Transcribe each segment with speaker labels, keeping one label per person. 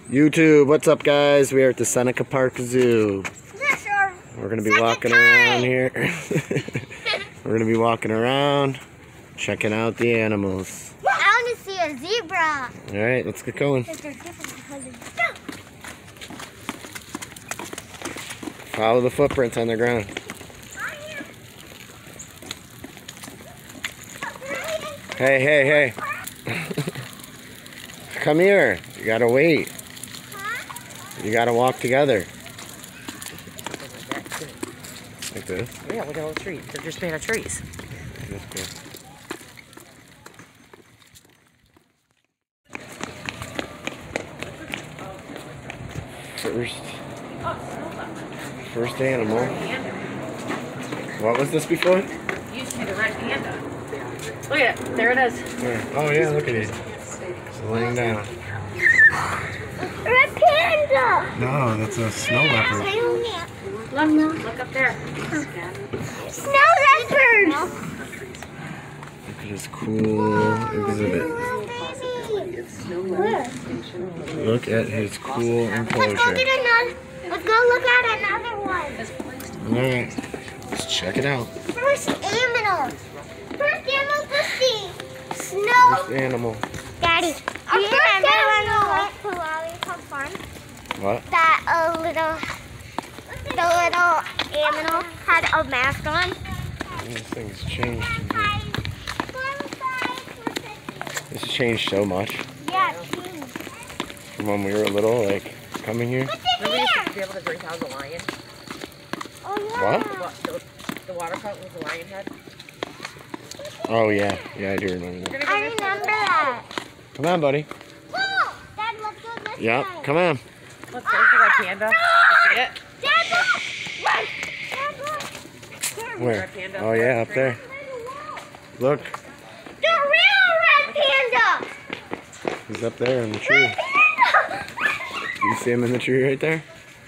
Speaker 1: YouTube, what's up guys? We are at the Seneca Park Zoo. We're going to be walking around here. We're going to be walking around, checking out the animals.
Speaker 2: I want to see a zebra.
Speaker 1: Alright, let's get going. Follow the footprints on the ground. Hey, hey, hey. Come here. You gotta wait. You gotta walk together. Like this?
Speaker 3: Yeah, look at all the trees. They're just made of trees.
Speaker 1: That's cool. First animal. What was this before?
Speaker 3: You used to be the red panda. Look at it. There it is.
Speaker 1: Where? Oh yeah, look at it. It's laying down.
Speaker 2: Red panda.
Speaker 1: No, that's a snow leopard.
Speaker 3: Look up there.
Speaker 2: Snow leopard.
Speaker 1: Look at his cool exhibit. Look at his cool enclosure.
Speaker 2: Let's go get another. Let's go look at another one.
Speaker 1: Alright, let's check it out.
Speaker 2: First animal. First animal to see. Snow.
Speaker 1: First animal.
Speaker 2: Daddy, do you remember when we went to Lollipop Farm?
Speaker 1: What?
Speaker 2: That the little animal had a mask on.
Speaker 1: This thing's changed in here. This has changed so much.
Speaker 2: Yeah, it's changed.
Speaker 1: From when we were little, like, coming here.
Speaker 2: What's in
Speaker 3: Remember you used
Speaker 2: here?
Speaker 3: to be able to drink out of the lion?
Speaker 2: Oh, yeah.
Speaker 1: What?
Speaker 3: The water fountain with the lion head?
Speaker 1: Oh, yeah. Yeah, I do remember that.
Speaker 2: I remember that.
Speaker 1: Come on, buddy.
Speaker 2: Whoa! Dad, let's go this
Speaker 1: Yep,
Speaker 2: way.
Speaker 1: come on.
Speaker 3: Look, there's the red panda. You see it?
Speaker 2: Dad, look! Run! Dad, look!
Speaker 1: Where?
Speaker 3: Red panda.
Speaker 1: Oh, yeah, up there. Look,
Speaker 2: The real red panda!
Speaker 1: he's up there in the tree.
Speaker 2: Red panda!
Speaker 1: You see him in the tree right there?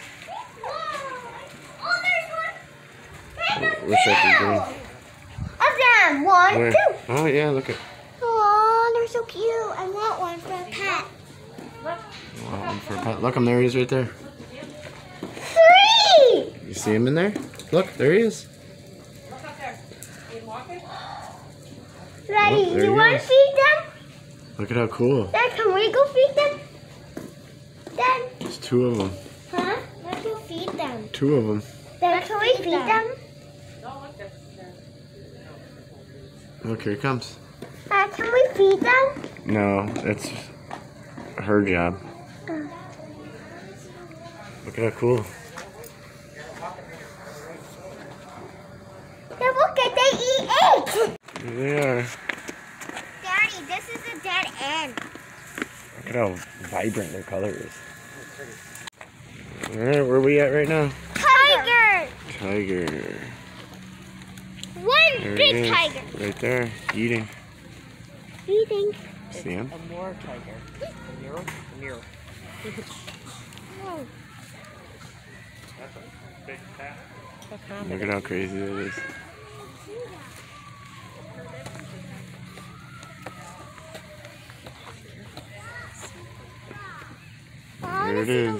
Speaker 2: Oh, there's one!
Speaker 1: Wish I could green.
Speaker 2: Of them! One,
Speaker 1: Where?
Speaker 2: two!
Speaker 1: Oh, yeah, look at.
Speaker 2: Oh, they're so cute. I want one for a pet.
Speaker 1: Wow, one for a pet. Look, there he is right there.
Speaker 2: Three!
Speaker 1: You see him in there? Look, there he is.
Speaker 3: Look up there. You walking?
Speaker 2: Ready?
Speaker 1: Oh, there he
Speaker 2: You want to
Speaker 1: goes.
Speaker 2: feed them?
Speaker 1: Look at how cool.
Speaker 2: Dad, can we go feed them? Dad?
Speaker 1: There's two of them.
Speaker 2: Huh? Let's go feed them.
Speaker 1: Two of them.
Speaker 2: Dad, can we feed them?
Speaker 3: No, look there.
Speaker 1: Look, here he comes.
Speaker 2: Can we feed them?
Speaker 1: No, it's her job. Look at how cool.
Speaker 2: Dad, look at they eat eggs.
Speaker 1: Here they are.
Speaker 2: Daddy, this is a dead end.
Speaker 1: Look at how vibrant their color is. Alright, where are we at right now?
Speaker 2: Tiger.
Speaker 1: Tiger.
Speaker 2: One
Speaker 1: There he
Speaker 2: big
Speaker 1: is,
Speaker 2: tiger.
Speaker 1: right there, eating.
Speaker 2: Eating.
Speaker 1: See him?
Speaker 3: A more tiger. A mirror? A mirror.
Speaker 2: Oh.
Speaker 1: Look at how crazy that is. There it is.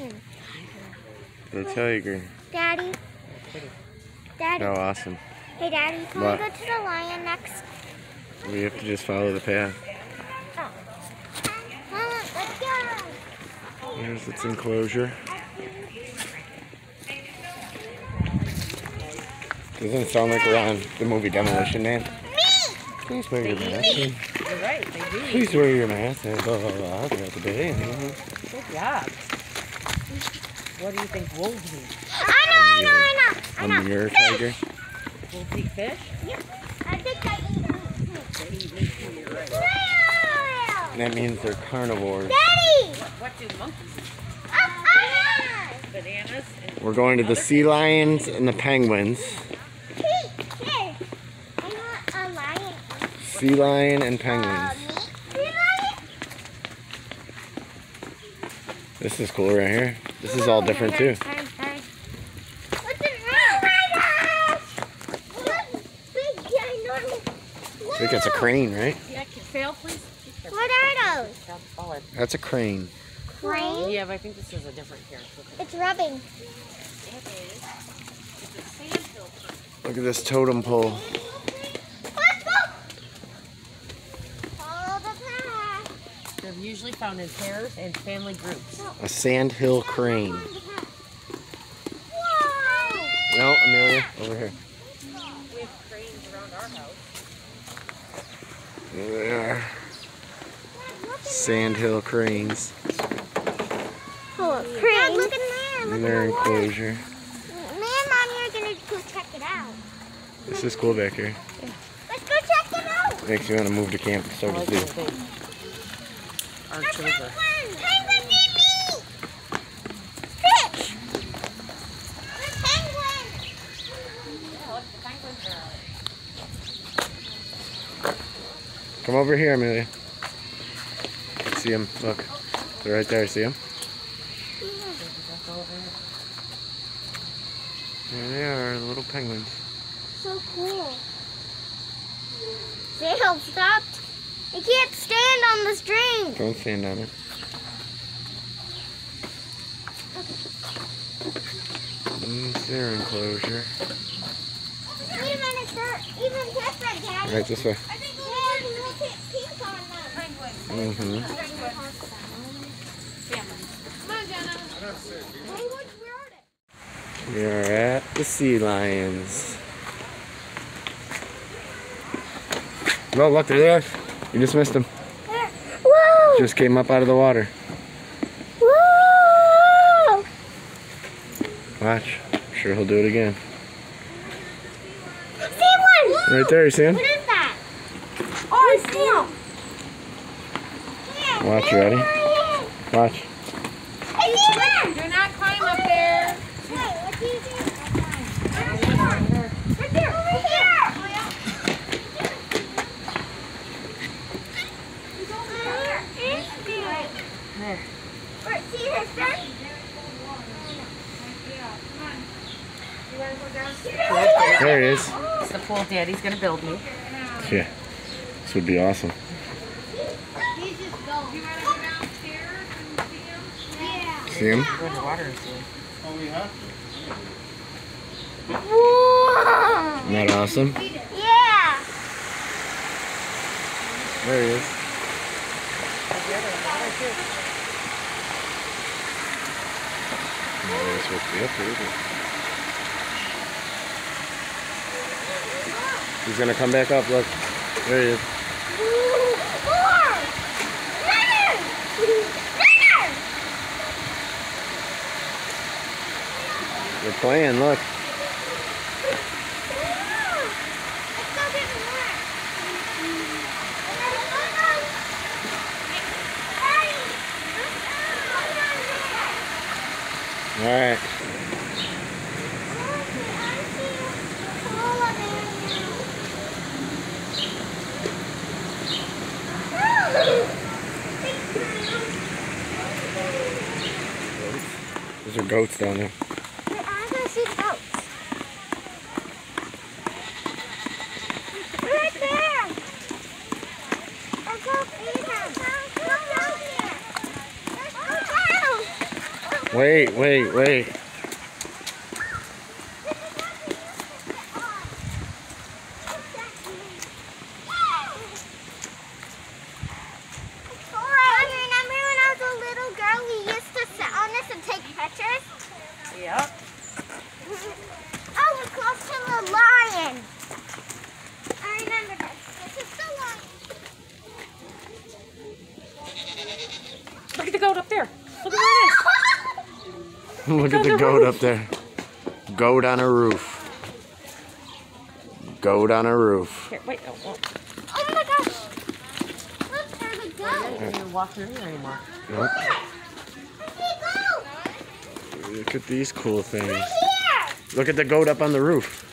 Speaker 1: The tiger.
Speaker 2: Daddy. Daddy.
Speaker 1: How awesome.
Speaker 2: Hey, Daddy, can
Speaker 1: What?
Speaker 2: we go to the lion next?
Speaker 1: We have to just follow the path.
Speaker 2: Mama, let's go.
Speaker 1: There's its enclosure. Doesn't it sound like we're on the movie Demolition Man? Please wear your mask.
Speaker 3: You're right, they do.
Speaker 1: Please wear your mask. Blah, blah, blah, throughout the day.
Speaker 3: Good job. What do you think wolves eat?
Speaker 2: I know.
Speaker 1: A mirror tiger.
Speaker 3: Wolves eat fish?
Speaker 2: I think I eat them.
Speaker 3: They eat meat too, you're right.
Speaker 1: That means they're carnivores.
Speaker 2: Daddy!
Speaker 3: What do monkeys eat? Bananas and
Speaker 1: We're going to the sea lions and the penguins.
Speaker 2: Here. I want a lion.
Speaker 1: Sea lion and penguins.
Speaker 2: Sea lion?
Speaker 1: This is cool right here. This is all different too.
Speaker 2: What's in there? Oh my gosh! Look, big ginormous.
Speaker 1: I think it's a crane, right?
Speaker 3: yeah, fail, please.
Speaker 2: What are those?
Speaker 1: That's a crane.
Speaker 2: crane?
Speaker 3: Yeah, but I think this is a different character.
Speaker 2: It's rubbing.
Speaker 3: It is. It's a sandhill crane.
Speaker 1: Look at this totem pole.
Speaker 2: Let's go! Follow the path.
Speaker 3: They're usually found in pairs and family groups.
Speaker 1: A sandhill crane.
Speaker 2: Whoa!
Speaker 1: No, Amelia, over here.
Speaker 3: We have cranes around our house.
Speaker 1: There they are. Sandhill cranes.
Speaker 2: Oh, crane. Look in there.
Speaker 1: In their enclosure.
Speaker 2: Me and Mommy are going to go check it out.
Speaker 1: This is cool back here.
Speaker 2: Let's go check it out.
Speaker 1: Makes me want to move to camp and start
Speaker 3: I
Speaker 1: a
Speaker 3: like
Speaker 1: zoo.
Speaker 3: the thing. Arch River.
Speaker 2: Penguin need me. Fish. There's penguin.
Speaker 3: Yeah, look, the penguins are.
Speaker 1: Come over here, Amelia. See them? Look. They're right there. See them? There they are, little penguins.
Speaker 2: So cool. Sail stopped. You can't stand on the string.
Speaker 1: Don't stand on it. It's their enclosure.
Speaker 2: Even different, Daddy.
Speaker 1: Right this way.
Speaker 2: I think we'll put pink on them.
Speaker 1: Mm-hmm.
Speaker 2: Come on, Jenna. Penguins, where are they?
Speaker 1: We are at the sea lions. Oh, look, they're there. You just missed them.
Speaker 2: Whoa!
Speaker 1: Just came up out of the water.
Speaker 2: Whoa!
Speaker 1: Watch. I'm sure he'll do it again.
Speaker 2: I see one!
Speaker 1: Right there, you see him?
Speaker 2: What is that? Oh, I see him.
Speaker 1: Watch, you ready? Watch.
Speaker 2: I see one!
Speaker 3: Do not climb up there.
Speaker 2: Wait, what do you do? Right there, over here! He's over there.
Speaker 3: There.
Speaker 2: Wait, see his friend?
Speaker 1: There he is.
Speaker 3: It's the pool Daddy's gonna build me.
Speaker 1: Yeah. This would be awesome.
Speaker 2: He's just going. You want to go downstairs and see him? Yeah.
Speaker 1: See him?
Speaker 3: Go in the water and see.
Speaker 2: Whoa!
Speaker 1: Isn't that awesome?
Speaker 2: Yeah.
Speaker 1: There he is. Oh, they're supposed to be up here, isn't it? He's gonna come back up, look. There he is.
Speaker 2: More! Another! Another!
Speaker 1: They're playing, look.
Speaker 2: Let's go get more.
Speaker 1: Alright. Those are goats down there.
Speaker 2: I'm gonna see the goats. Right there. Let's go feed them. Look down here. Let's go down.
Speaker 1: Wait.
Speaker 2: Remember when I was a little girl, we used to sit on this and take pictures?
Speaker 3: Yep.
Speaker 2: Oh, we're close to the lion. I remember this. This is the lion.
Speaker 3: Look at the goat up there. Look at where it is.
Speaker 1: Look at the goat up there. Goat on a roof. Goat on a roof.
Speaker 3: Here, wait. Oh, oh.
Speaker 2: Oh my gosh. Look, there's a
Speaker 3: I
Speaker 2: goat.
Speaker 3: can't even walk through here anymore.
Speaker 1: Yep.
Speaker 2: Look. I see a goat.
Speaker 1: Look at these cool things.
Speaker 2: Right here.
Speaker 1: Look at the goat up on the roof.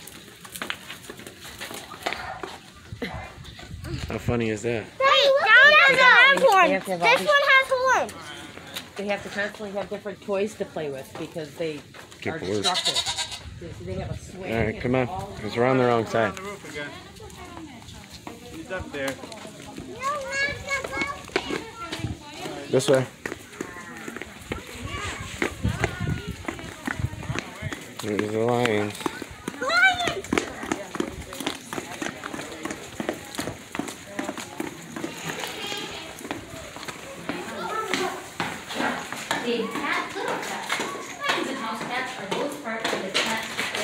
Speaker 1: How funny is that?
Speaker 2: Daddy, that doesn't have
Speaker 3: They
Speaker 2: horns.
Speaker 3: have to have all
Speaker 2: This
Speaker 3: these-
Speaker 2: one has horns.
Speaker 3: They have to constantly have different toys to play with because they
Speaker 1: Get
Speaker 3: are
Speaker 1: bored.
Speaker 3: destructive. They have a swing.
Speaker 1: Alright,
Speaker 3: and
Speaker 1: come on.
Speaker 3: all-
Speaker 1: Because we're on the wrong side.
Speaker 4: On the roof again. He's up there.
Speaker 2: No, not the goat.
Speaker 1: This way. There's the lions.
Speaker 5: The cat, little cat. Lions and house cats are both part of the cat.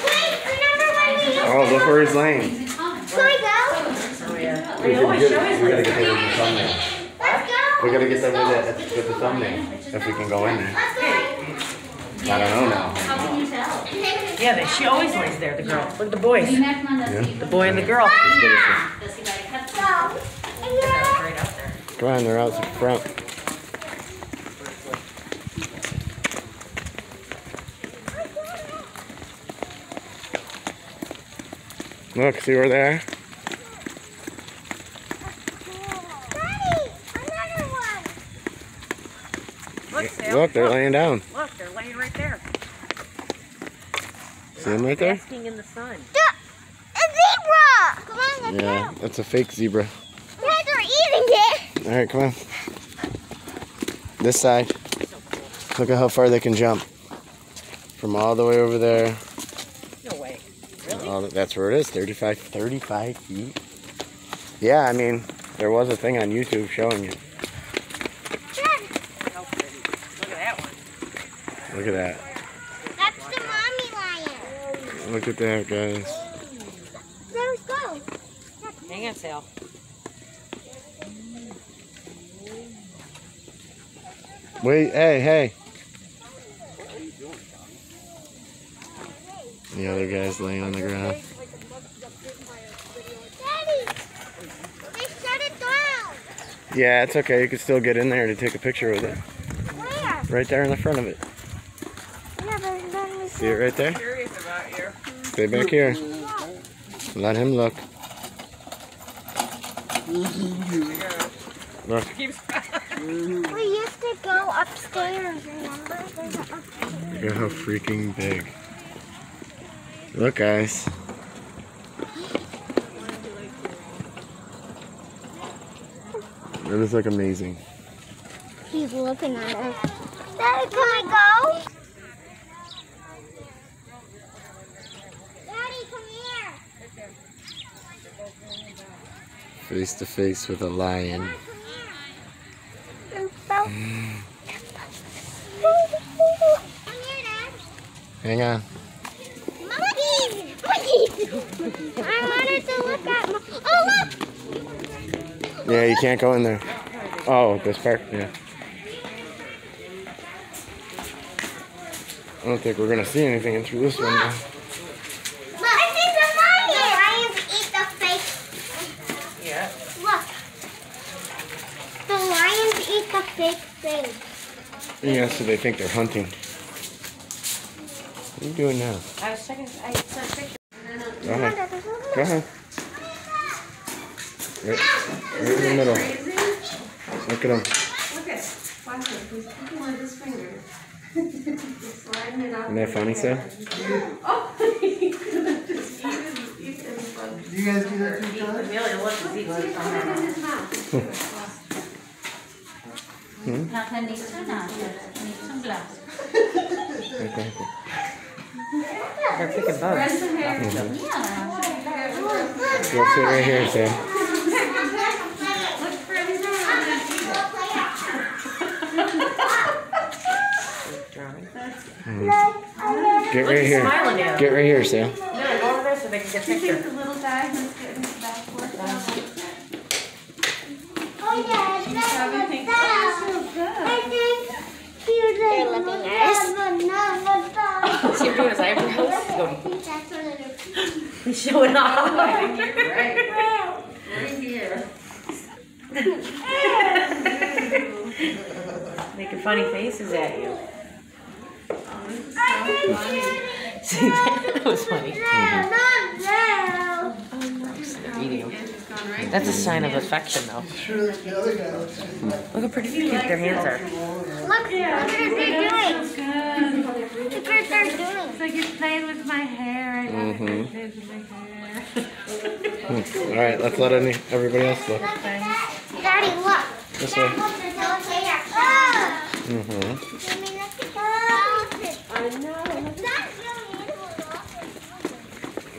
Speaker 1: Oh, look where he's laying.
Speaker 2: Can I go?
Speaker 3: Oh, yeah.
Speaker 1: We
Speaker 3: They always show us
Speaker 1: gotta
Speaker 3: like
Speaker 1: get that with the thumbnail.
Speaker 2: Let's go.
Speaker 1: We gotta get that with the thumbnail. If we can go in there.
Speaker 2: Let's go.
Speaker 1: I don't know now.
Speaker 5: How can you tell?
Speaker 3: Yeah, she always lays there, the girl. Look at the boys.
Speaker 1: Yeah.
Speaker 3: The boy and the girl.
Speaker 1: Let's go this way.
Speaker 5: Does he like cut
Speaker 2: Go.
Speaker 3: Right out there.
Speaker 1: Come on, they're out front. Look, see where they are?
Speaker 2: Daddy, another one.
Speaker 3: Look, Sam.
Speaker 1: Look, they're laying down.
Speaker 3: Look, they're laying right there.
Speaker 1: See them right there?
Speaker 3: Basking in the sun.
Speaker 2: A zebra. Come on, let's
Speaker 1: Yeah,
Speaker 2: go.
Speaker 1: that's a fake zebra.
Speaker 2: Yeah, they're eating it.
Speaker 1: All right, come on. This side. Look at how far they can jump. From all the way over there.
Speaker 3: No way.
Speaker 1: That's where it is, 35 feet. Yeah, I mean, there was a thing on YouTube showing you.
Speaker 3: How pretty. Look at that one.
Speaker 1: Look at that.
Speaker 2: That's the mommy lion.
Speaker 1: Look at that, guys.
Speaker 2: Let's go.
Speaker 3: Hang on, Sal.
Speaker 1: Wait, hey. The other guy's laying on the ground.
Speaker 2: Daddy, they shut it down.
Speaker 1: Yeah, it's okay. You can still get in there to take a picture with it.
Speaker 2: Where?
Speaker 1: Right there in the front of it.
Speaker 2: Yeah, but then we
Speaker 1: See it right there?
Speaker 3: Curious about you.
Speaker 1: Stay back here. Let him look. Look.
Speaker 2: We used to go upstairs, remember? There's an upstairs.
Speaker 1: Look at how freaking big. Look, guys. It is like amazing.
Speaker 2: He's looking at us. Daddy, can I go? Daddy, come here.
Speaker 1: Face to face with a lion.
Speaker 2: Come here, Dad.
Speaker 1: Hang on.
Speaker 2: Monkeys! Monkeys! I wanted to look at oh, look!
Speaker 1: Yeah, you can't go in there. Oh, this part? Yeah. I don't think we're going to see anything in through this window.
Speaker 2: Look, I see the lions eat the fake.
Speaker 3: Yeah.
Speaker 2: Look. The lions eat the fake thing.
Speaker 1: Yeah, so they think they're hunting. What are you doing now?
Speaker 3: I was checking. I sent a picture.
Speaker 1: Go ahead. Go ahead. Right in the middle. Look at him.
Speaker 5: Look at watch it. He's picking with his finger. He's sliding it out.
Speaker 1: Isn't that funny, Sam?
Speaker 5: Oh, he could have just eaten from.
Speaker 4: Do you guys do that too, John?
Speaker 3: Amelia loves to eat
Speaker 5: What's
Speaker 3: from
Speaker 5: in
Speaker 3: that.
Speaker 5: his mouth? Nathan needs to needs some glass.
Speaker 1: Okay.
Speaker 3: They're picking bugs.
Speaker 5: Yeah.
Speaker 1: Go sit right here, Sam. Get right here.
Speaker 3: Smiling at
Speaker 1: Get right here, Sam.
Speaker 3: No, go over there so they can get a picture.
Speaker 5: The little guy who's getting his back for
Speaker 2: Oh yeah,
Speaker 5: Everything so good.
Speaker 2: I think they're looking at us.
Speaker 3: See him doing his eyebrows? Going,
Speaker 2: That's what it is.
Speaker 3: he's showing off.
Speaker 5: Right. Right here.
Speaker 3: Making funny faces at you.
Speaker 5: Oh, this is so funny.
Speaker 3: See, that was funny.
Speaker 2: Not
Speaker 3: Eating them.
Speaker 5: Andrew's gone right.
Speaker 3: That's a sign of affection, though.
Speaker 4: Sure, the other guy looks
Speaker 3: Look how pretty cute their hands are.
Speaker 2: Look what they're doing.
Speaker 5: Good.
Speaker 2: Look what they're doing.
Speaker 5: It's like you're playing with my hair. I love
Speaker 1: Mhm.
Speaker 5: it. Plays with my hair.
Speaker 1: All right, let's let everybody else look.
Speaker 2: Daddy, look.
Speaker 1: This way.
Speaker 2: Dad, look, there's no hair. Oh.
Speaker 1: Mm-hmm.
Speaker 2: I mean, look at that.
Speaker 5: I know.
Speaker 2: That's so beautiful.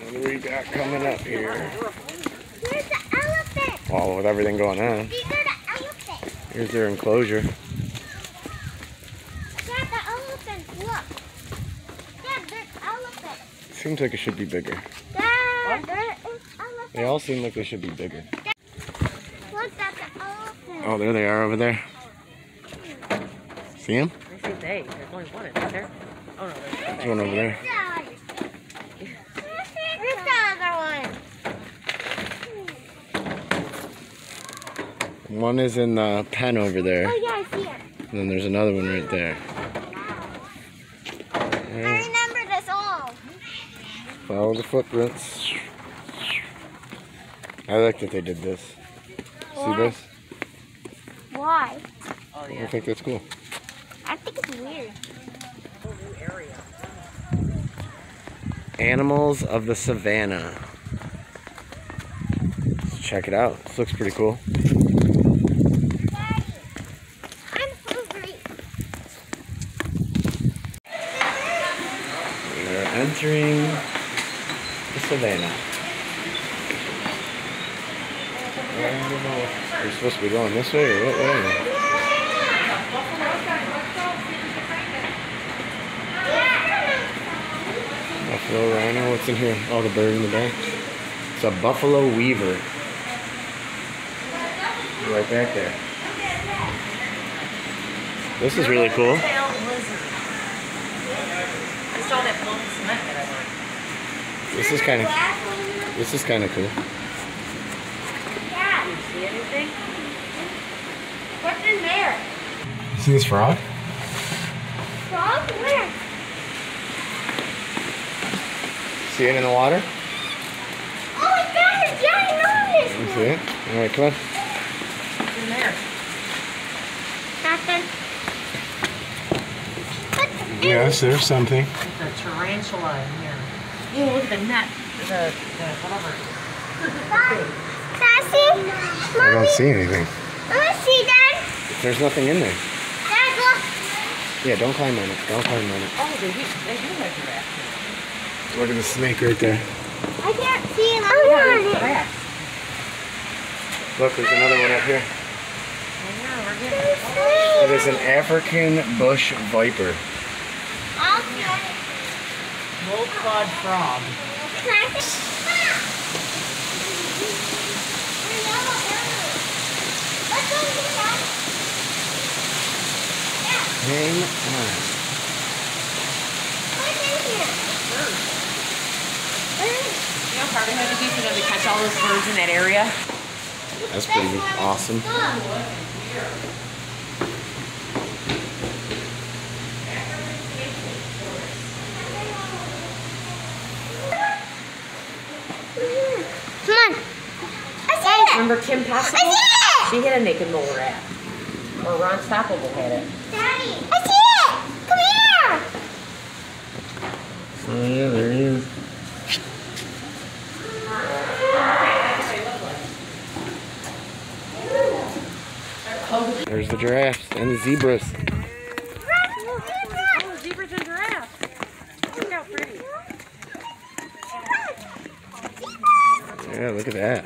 Speaker 1: What do we got coming up here?
Speaker 2: Here's the elephant.
Speaker 1: Oh, with everything going on.
Speaker 2: These are the elephants.
Speaker 1: Here's their enclosure.
Speaker 2: Dad, the elephants, look. Dad, there's elephants.
Speaker 1: Seems like it should be bigger.
Speaker 2: Dad, there is elephants.
Speaker 1: They all seem like they should be bigger.
Speaker 2: Look, that's the elephant.
Speaker 1: Oh, there they are over there. See them?
Speaker 3: I see they. There's only one, isn't there? Oh no,
Speaker 1: There's one over there.
Speaker 2: Where's the other one?
Speaker 1: One is in the pen over there.
Speaker 2: Oh, yeah, I see it.
Speaker 1: And then there's another one right there.
Speaker 2: I remember this all.
Speaker 1: Follow the footprints. I like that they did this. See this?
Speaker 2: Why?
Speaker 3: Oh
Speaker 1: I
Speaker 3: yeah.
Speaker 1: think that's cool.
Speaker 2: I think it's weird.
Speaker 3: Whole new area.
Speaker 1: Animals of the Savannah. Let's check it out. This looks pretty cool.
Speaker 2: Daddy, I'm hungry.
Speaker 1: We are entering the Savannah. I don't know if we're supposed to be going this way or what way. Buffalo rhino, what's in here? Oh, the bird in the back. It's a buffalo weaver. Right back there. This is really cool.
Speaker 3: I saw that blue cement that I wanted.
Speaker 1: This is kind of cool.
Speaker 2: Dad,
Speaker 3: Do you see anything?
Speaker 2: what's in there?
Speaker 1: See this frog?
Speaker 2: Frog? Where?
Speaker 1: See it in the water?
Speaker 2: Oh my gosh, Daddy,
Speaker 1: You
Speaker 2: noticed.
Speaker 1: see it? Alright, come on.
Speaker 3: What's in there?
Speaker 2: Nothing.
Speaker 1: Yes, there's something.
Speaker 3: There's a tarantula in here. Oh, look at the net. The whatever.
Speaker 2: Can I see?
Speaker 1: I don't
Speaker 2: Mommy,
Speaker 1: see anything.
Speaker 2: let me see, Dad.
Speaker 1: There's nothing in there.
Speaker 2: Dad, look.
Speaker 1: Yeah, don't climb on it. Don't climb on it.
Speaker 3: Oh, they do have giraffe.
Speaker 1: Look at the snake right there.
Speaker 2: I can't see another
Speaker 3: Yeah,
Speaker 2: one.
Speaker 3: there's giraffe.
Speaker 1: Look, there's another one up here.
Speaker 3: Oh yeah, we're getting.
Speaker 1: It is an African bush viper.
Speaker 2: I'll get it.
Speaker 3: Bull-clawed frog.
Speaker 2: Can I see? Let's go get that.
Speaker 1: Hang on.
Speaker 2: What's in here?
Speaker 3: You know how hard it had to be for them to catch all those birds in that area?
Speaker 1: That's pretty awesome.
Speaker 2: Come on. I see it.
Speaker 3: Remember Kim Possible?
Speaker 2: I see it.
Speaker 3: She hit a naked mole rat. Or Ron Stoppable had it.
Speaker 2: Daddy. I see it. Come here.
Speaker 1: Oh yeah, there he is. There's the giraffes and the zebras.
Speaker 3: Oh, zebras and giraffes. Look how pretty.
Speaker 1: Yeah, look at that.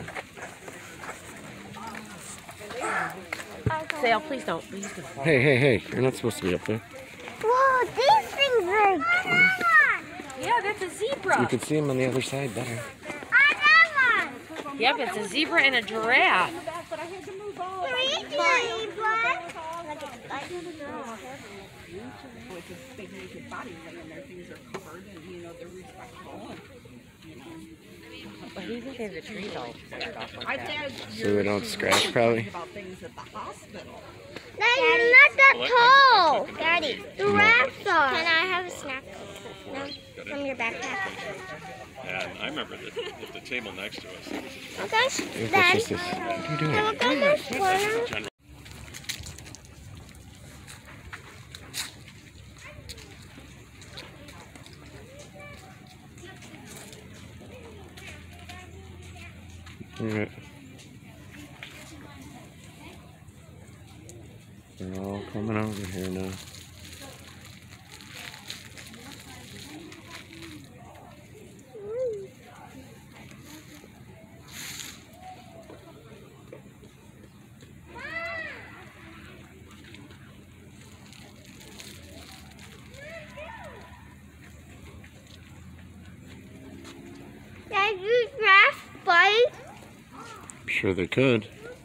Speaker 3: Sal, please don't. Please don't fall.
Speaker 1: Hey, you're not supposed to be up there.
Speaker 2: Whoa, these things are good.
Speaker 3: Yeah, that's a zebra.
Speaker 1: You can see them on the other side better.
Speaker 2: I got one.
Speaker 3: Yep, it's a zebra and a giraffe.
Speaker 2: Three zebras.
Speaker 3: Why do you think they have the trees all cleared off like that?
Speaker 1: So they don't scratch, probably.
Speaker 2: Daddy, not that tall. Daddy, the rafts are. Can I have a snack? No, from your backpack.
Speaker 6: And I remember the table next to us. It was just
Speaker 2: Okay,
Speaker 1: It's
Speaker 2: Daddy.
Speaker 1: just this. What are you doing?
Speaker 2: Can I go in this corner?
Speaker 6: general.
Speaker 1: Alright. They're all coming over here now. sure they could.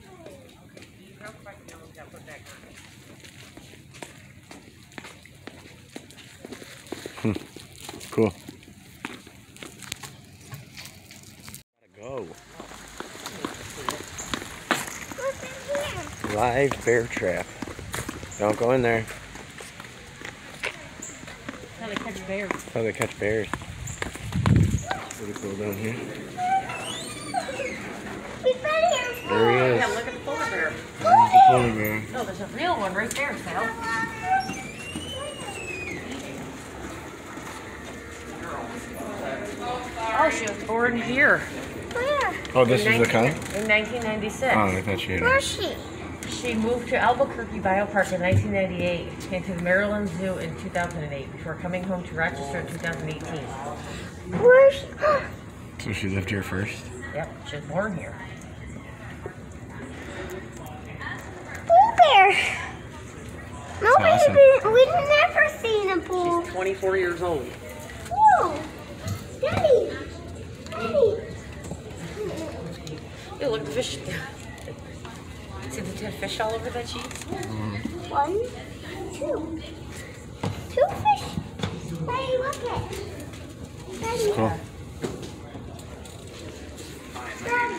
Speaker 1: Cool. Gotta go. Live bear trap. Don't go in there.
Speaker 3: That's how they catch bears.
Speaker 1: That's how they catch bears. Pretty cool down here. There he is.
Speaker 3: Yeah, look at the polar bear.
Speaker 1: There's the polar bear.
Speaker 3: No, there's a real one right there, Sal. Oh, she was born here.
Speaker 2: Where?
Speaker 1: Oh, this is the cub?
Speaker 3: In 1996.
Speaker 1: Oh, I thought she had
Speaker 2: Where's she?
Speaker 3: She moved to Albuquerque Biopark in 1998 and to the Maryland Zoo in 2008 before coming home to Rochester in 2018.
Speaker 2: Where's she?
Speaker 1: So she lived here first?
Speaker 3: Yep, she was born here.
Speaker 2: Bull bear. Nobody's
Speaker 1: awesome.
Speaker 2: we've never seen a bull.
Speaker 3: She's 24 years old.
Speaker 2: Whoa. Daddy. Daddy.
Speaker 3: Ew, look at the fish. See the 10 fish all over that sheet?
Speaker 2: 1, 2. 2 fish. Daddy, look it. Daddy.
Speaker 1: Cool.
Speaker 2: Daddy.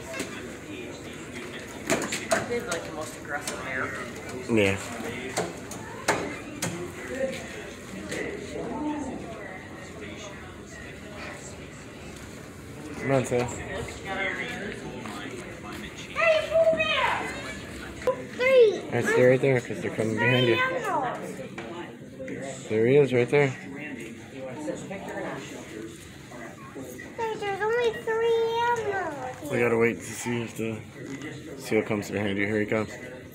Speaker 3: They're like the most aggressive bear.
Speaker 1: Yeah. Come on, Sam.
Speaker 2: Daddy, bull bear. 3.
Speaker 1: Alright, stay right there because they're coming behind you. There he is, right there.
Speaker 2: There's only 3 animals.
Speaker 1: We gotta wait to see if the seal comes behind you. Here he comes.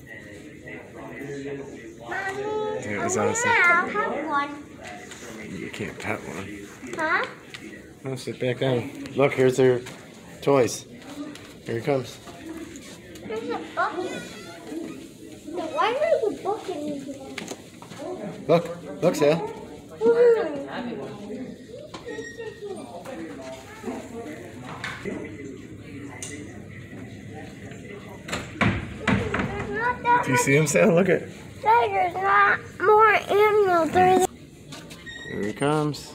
Speaker 2: Mommy,
Speaker 1: Yeah, it's
Speaker 2: I
Speaker 1: awesome.
Speaker 2: I'll have one.
Speaker 1: You can't pet one.
Speaker 2: Huh?
Speaker 1: No, sit back down. Look, here's their toys. Here he comes.
Speaker 2: There's a bucket. Why is there a bucket in here?
Speaker 1: Look, look, Sal. Do you see him, Sal? Look at.
Speaker 2: There's not more animals.
Speaker 1: Here he comes.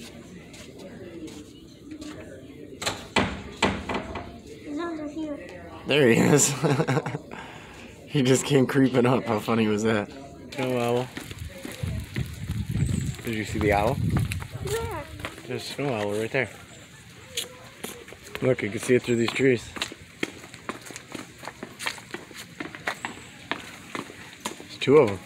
Speaker 1: There he is. He just came creeping up. How funny was that? Snow owl. Did you see the owl?
Speaker 2: Where?
Speaker 1: There's a snow owl right there. Look, you can see it through these trees. There's 2 of them.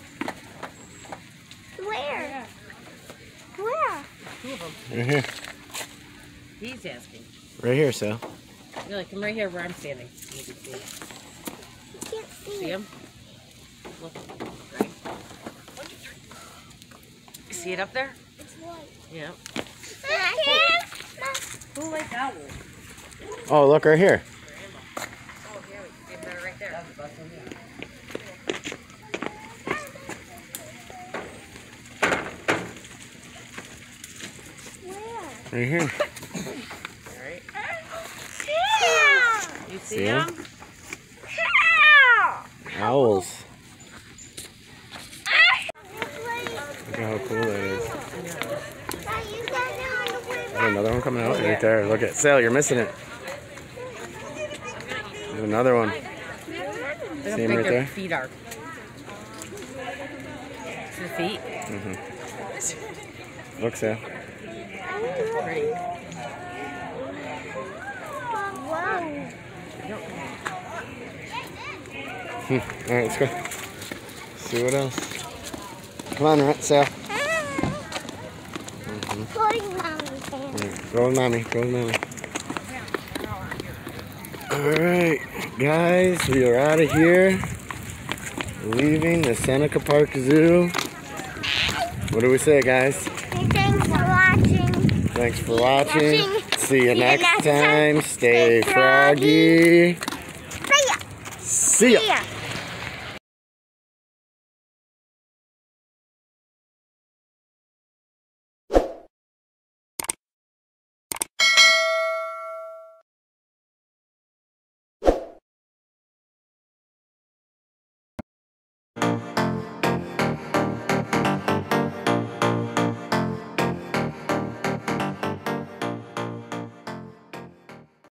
Speaker 2: Where? Where?
Speaker 3: 2 of them.
Speaker 1: Right here.
Speaker 3: He's asking.
Speaker 1: Right here, Sal.
Speaker 3: You're like, come right here where I'm standing. You can see it.
Speaker 2: I can't see
Speaker 3: See
Speaker 2: it.
Speaker 3: him? Look. Right. 1, 2, 3. You see it up there?
Speaker 2: It's white.
Speaker 3: Yeah.
Speaker 2: Who
Speaker 3: Who likes owls?
Speaker 1: Oh, look right here.
Speaker 3: Oh, here we see it right there. That's the best one, yeah.
Speaker 2: Where?
Speaker 1: Right here.
Speaker 3: Alright.
Speaker 2: Yeah.
Speaker 3: You
Speaker 1: See
Speaker 3: see
Speaker 1: him?
Speaker 3: him?
Speaker 1: Owls. Look at how cool that is. There's another one coming out right there. Look at Sal, you're missing it. There's another one.
Speaker 3: Look
Speaker 1: See
Speaker 3: how
Speaker 1: him
Speaker 3: big
Speaker 1: right
Speaker 3: their
Speaker 1: there?
Speaker 3: feet are. See the feet?
Speaker 1: Look, Sal.
Speaker 3: Pretty.
Speaker 2: Wow.
Speaker 1: Alright, let's go. See what else. Come on, Sal. Go with mommy. Go with mommy. Alright, guys, we are out of here. Leaving the Seneca Park Zoo. What do we say, guys?
Speaker 2: Thanks for watching.
Speaker 1: Thanks for watching. See you next time. Stay froggy.
Speaker 2: See ya.
Speaker 1: See ya.